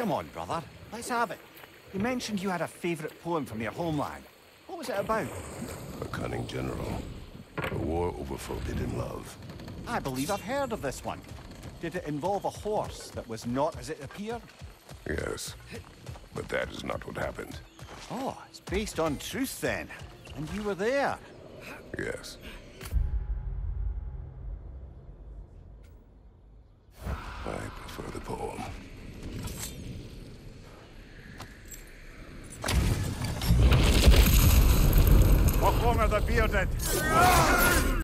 Come on, brother. Let's have it. You mentioned you had a favorite poem from your homeland. What was it about? A cunning general. A war over forbidden love. I believe I've heard of this one. Did it involve a horse that was not as it appeared? Yes. But that is not what happened. Oh, it's based on truth then. And you were there. Yes. I prefer the poem. What wrong are the bearded?